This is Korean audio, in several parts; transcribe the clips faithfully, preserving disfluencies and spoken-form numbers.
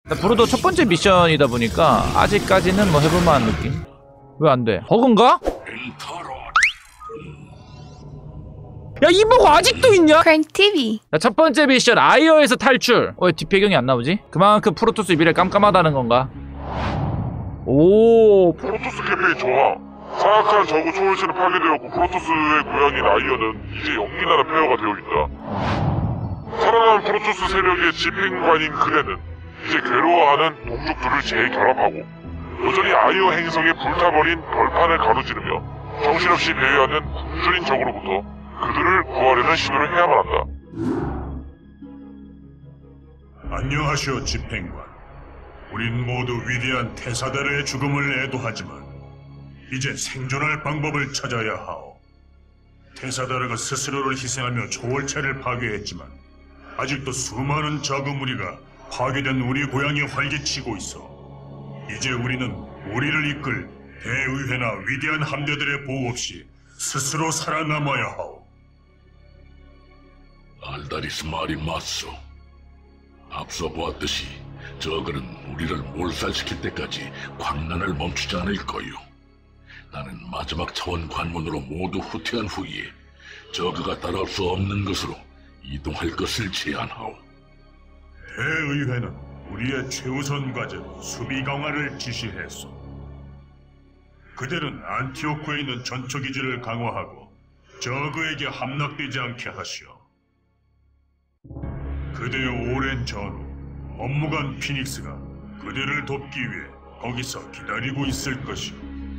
브로더 첫 번째 미션이다 보니까 아직까지는 뭐 해볼만한 느낌? 왜 안 돼? 버그인가? 야, 이 버그 아직도 있냐? 크랭티비. 자, 첫 번째 미션 아이어에서 탈출. 어, 왜 뒷배경이 안 나오지? 그만큼 프로토스의 미래 깜깜하다는 건가? 오, 프로토스 캠페인 좋아. 사악한 저그 초월체는 파괴되었고 프로토스의 고향인 아이어는 이제 영리나라 폐허가 되어 있다. 살아남은 프로토스 세력의 집행관인 그대는 이제 괴로워하는 동족들을 재결합하고 여전히 아이어 행성에 불타버린 벌판을 가로지르며 정신없이 배회하는 굶주린 적으로부터 그들을 구하려는 시도를 해야만 한다. 안녕하시오, 집행관. 우린 모두 위대한 테사다르의 죽음을 애도하지만 이제 생존할 방법을 찾아야 하오. 테사다르가 스스로를 희생하며 초월체를 파괴했지만 아직도 수많은 저그 무리가 파괴된 우리 고향에 활개치고 있어. 이제 우리는 우리를 이끌 대의회나 위대한 함대들의 보호 없이 스스로 살아남아야 하오. 알다리스 말이 맞소. 앞서 보았듯이 저그는 우리를 몰살시킬 때까지 광란을 멈추지 않을 거요. 나는 마지막 차원 관문으로 모두 후퇴한 후에 저그가 따라올 수 없는 것으로 이동할 것을 제안하오. 대의회는 우리의 최우선 과제로 수비 강화를 지시했소. 그대는 안티오크에 있는 전초기지를 강화하고 저그에게 함락되지 않게 하시오. 그대의 오랜 전후 업무관 피닉스가 그대를 돕기 위해 거기서 기다리고 있을 것이오.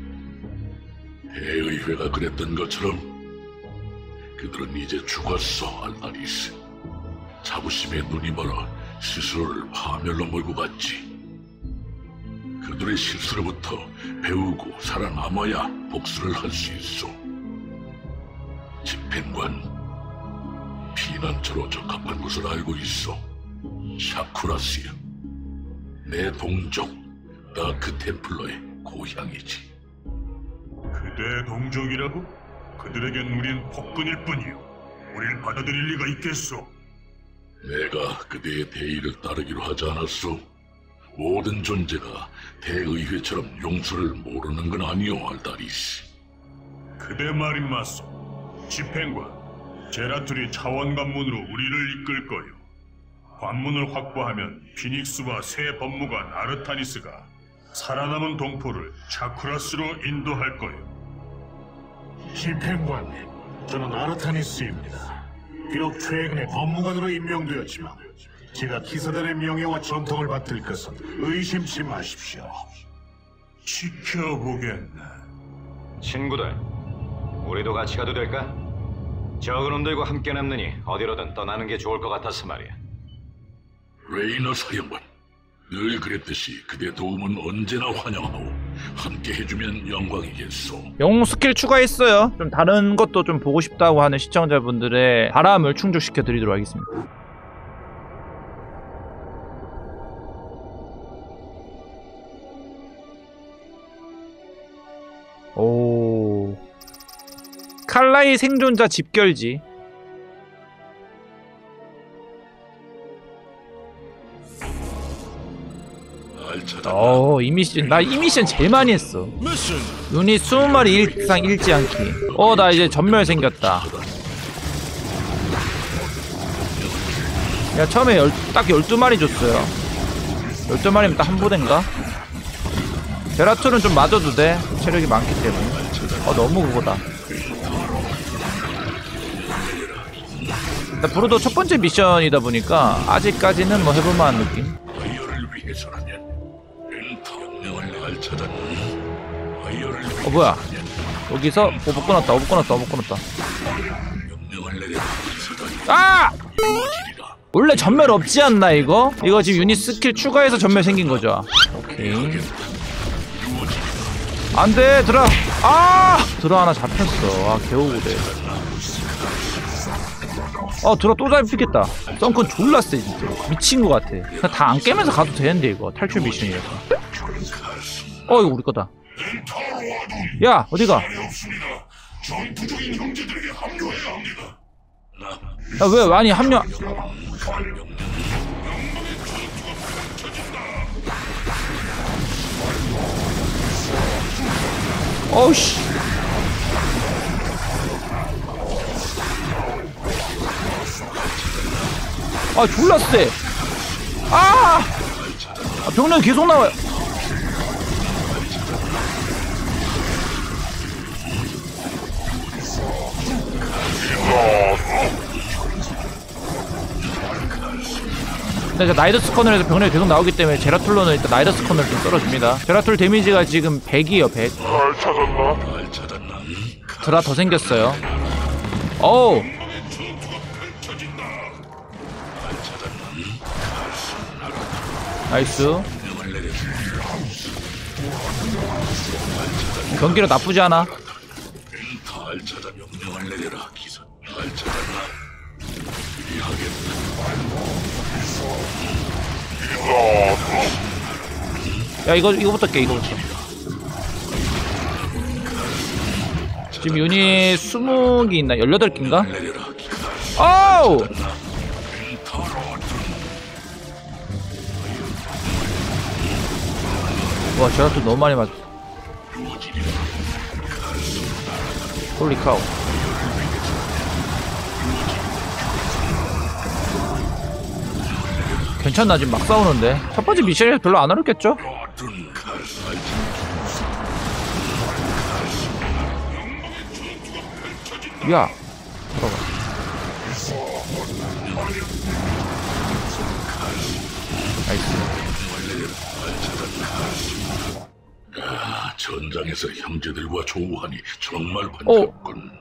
대의회가 그랬던 것처럼 그들은 이제 죽었어, 알다리스. 자부심에 눈이 멀어 스스로를 파멸로 몰고 갔지. 그들의 실수로부터 배우고 살아남아야 복수를 할 수 있어. 집행관, 피난처로 적합한 곳을 알고 있어. 샤쿠라스야. 내 동족 다크 템플러의 고향이지. 그대의 동족이라고? 그들에겐 우린 폭군일 뿐이오. 우릴 받아들일 리가 있겠소? 내가 그대의 대의를 따르기로 하지 않았소? 모든 존재가 대의회처럼 용서를 모르는 건 아니오, 알다리스. 그대 말이 맞소. 집행관, 제라툴이 차원 관문으로 우리를 이끌 거요. 관문을 확보하면 피닉스와 새 법무관 아르타니스가 살아남은 동포를 차쿠라스로 인도할 거요. 집행관님, 저는 아르타니스입니다. 비록 최근에 법무관으로 임명되었지만 제가 기사단의 명예와 전통을 받들 것은 의심치 마십시오. 지켜보겠네. 친구들, 우리도 같이 가도 될까? 저그놈들과 함께 남느니 어디로든 떠나는 게 좋을 것 같아서 말이야. 레이너 사령관, 늘 그랬듯이 그대 도움은 언제나 환영하오. 함께 해주면 영광이겠소. 영웅 스킬 추가했어요. 좀 다른 것도 좀 보고 싶다고 하는 시청자분들의 바람을 충족시켜 드리도록 하겠습니다. 오, 칼라의 생존자 집결지. 어, 이 미션, 나 이 미션 제일 많이 했어. 유닛 스무 마리 이상 잃지 않기. 어, 나 이제 전멸 생겼다. 야, 처음에 열, 딱 열두 마리 줬어요. 열두 마리면 딱 한 부대인가? 제라툴은 좀 맞아도 돼. 체력이 많기 때문에. 어, 너무 그거다. 나 브로더 첫 번째 미션이다 보니까 아직까지는 뭐 해볼만한 느낌? 아이어를 위해서라면 명령을 날 찾았니? 아이어를 어, 뭐야? 여기서 오버 끊었다, 오버 끊었다, 오버 끊었다. 명령을 내려 아! 이루어지리라. 원래 전멸 없지 않나, 이거? 이거 지금 유닛 스킬 추가해서 전멸 생긴 거죠? 오케이. 안 돼, 드라! 아! 드라 하나 잡혔어. 아, 개오구대. 어, 드라 또 잡히겠다. 썬큰 졸라 세, 진짜. 미친 거 같아. 그냥 다 안 깨면서 가도 되는데, 이거. 탈출 미션이라서. 어, 이거 우리 거다. 야, 어디가? 야, 왜, 아니, 합류. 어우씨. 아 졸라 세. 아! 아 병력이 계속 나와요. 일단 나이더스 커널에서 병력이 계속 나오기 때문에 제라툴로는 일단 나이더스 커널 좀 썰어줍니다. 제라툴 데미지가 지금 백이에요. 백. 잘 찾았나? 날 찾았나? 드라 더 생겼어요. 어우. 나이스. 경기력 나쁘지 않아. 날 찾아 명령을 내려라 기사. 날 찾았나? 그리하겠다. 야 이거 이거부터 깨 이거부터. 지금 유닛 스무 개 있나? 열여덟 개인가? 내려라 기사. 아우! 와 제라툴 너무 많이 맞. 홀리 카우. 괜찮나? 지금 막 싸우는데 첫 번째 미션이 별로 안 어렵겠죠? 야 들어가. 나이스. 아, 전장에서 형제들과 조우하니 정말 반갑군.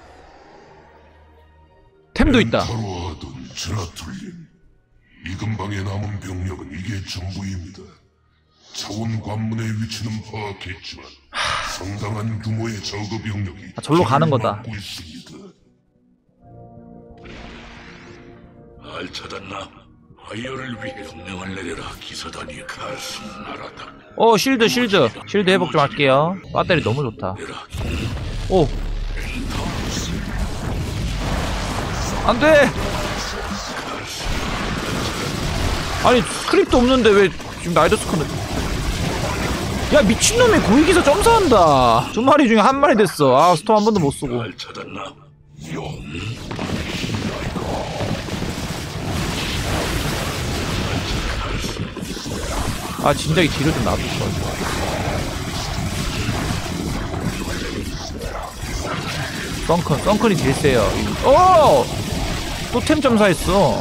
템도 있다. 바로하던 제라툴님, 이 근방에 남은 병력은 이게 전부입니다. 차원 관문의 위치는 파악했지만 상당한 규모의 저그 병력이 아, 절로 가는 거다. 막고 있습니다. 날 찾았나? 화이어를 위해 명령을 내려라 기사단이 가슴 나라다. 어 실드 실드 실드 회복 좀 할게요. 배터리 너무 좋다. 오 안돼. 아니 스크립트 없는데 왜 지금 나이더스 커널. 야 미친놈이 고위기사 점사한다. 두 마리 중에 한 마리 됐어. 아 스톰 한 번도 못 쓰고. 날 찾았나? 용. 아 진작에 뒤로 좀 놔둘 걸. 썬큰 썬큰이 제일 세요. 오! 또 템 점사했어.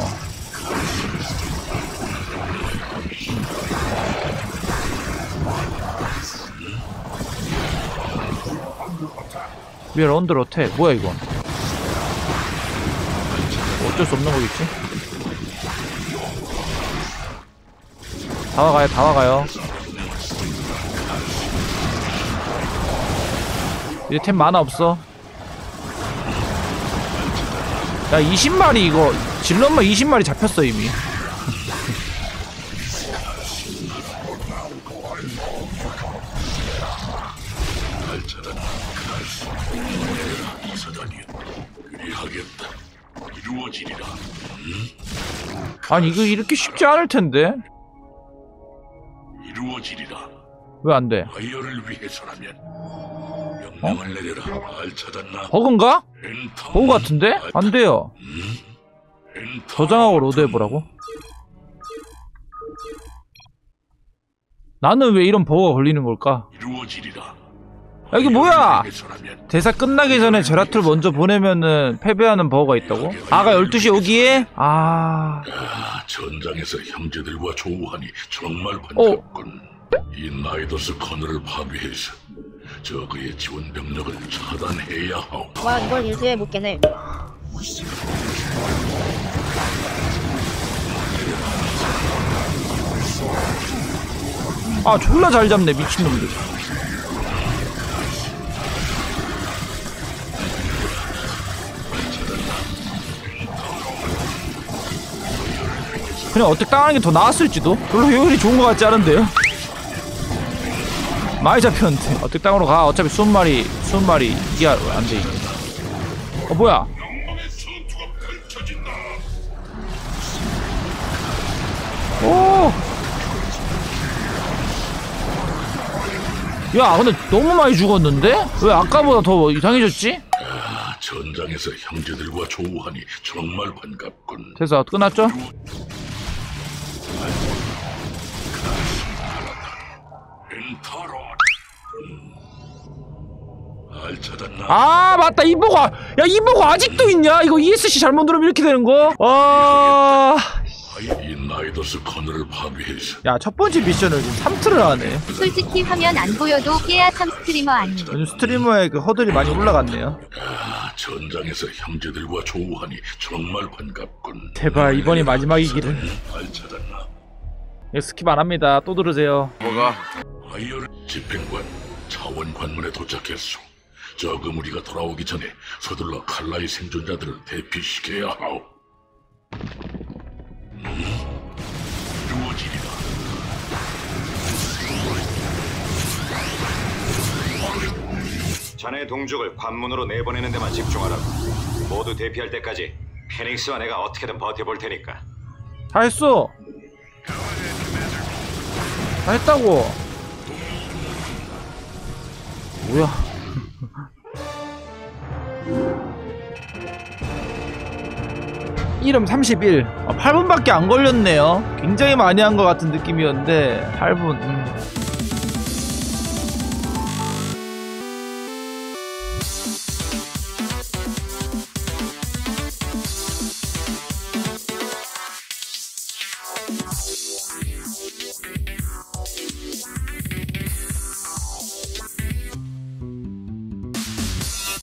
위에 언더 어택 뭐야 이건. 어쩔 수 없는 거겠지. 다 와가요 다 와가요. 이제 템 많아 없어. 야 이십 마리 이거 질럿만 이십 마리 잡혔어 이미. 그리하겠다. 이루어지리라. 아니 이거 이렇게 쉽지 않을 텐데. 이루어지리라. 왜 안 돼? 화이어를 위해서라면 명령을 내려라. 날 찾았나? 버그인가? 엔터. 버그 같은데? 안 돼요. 엔터. 저장하고 로드해보라고? 나는 왜 이런 버그가 걸리는 걸까? 이루어지리라. 야, 이게 뭐야? 위해서라면 대사 끝나기 전에 제라툴 먼저 보내면은 패배하는 버그가 있다고? 아가 열두 시 오기에? 아... 아, 전장에서 형제들과 조우하니 정말 어. 반갑군. 이 나이더스 커널을 파괴해서 저그의 지원 병력을 차단해야 하오. 와 이걸 일주일에 못 깨네. 아 졸라 잘 잡네 미친놈들. 그냥 어택 당하는 게 더 나았을지도? 별로 효율이 좋은 것 같지 않은데요? 많이 잡혔는데 어택 당으로 가. 어차피 이십 마리 이십 마리 이게 안돼 이게. 어 뭐야. 오 야 근데 너무 많이 죽었는데? 왜 아까보다 더 이상해졌지? 아, 전장에서 형제들과 조우하니 정말 반갑군. 됐어 끝났죠? 엔타로. 알차단나. 아 맞다 이보가 야 이보가 아직도 있냐? 이거 이에스씨 잘못 누르면 이렇게 되는 거? 아... 이 나이더스 커널을 파괴해서 야 첫번째 미션을 지금 삼 트를 하네. 솔직히 화면 안 보여도 깨야 참 스트리머 아니에요. 요즘 스트리머의 그 허들이 많이 올라갔네요. 아, 전장에서 형제들과 조우하니 정말 반갑군. 제발 이번이 마지막이기를. 알차단나. 예, 스킵 안합니다. 또 들으세요. 뭐가? 아이얼 집행관 차원 관문에 도착했소. 저그 무리가 돌아오기 전에 서둘러 칼라의 생존자들을 대피시켜야 하오. 음, 이루어지리라. 자네 동족을 관문으로 내보내는 데만 집중하라고. 모두 대피할 때까지 피닉스와 내가 어떻게든 버텨볼 테니까. 다 했어. 다 했다고. 뭐야? 이름 삼십일. 아, 팔 분밖에 안 걸렸네요. 굉장히 많이 한 것 같은 느낌이었는데 팔 분. 음.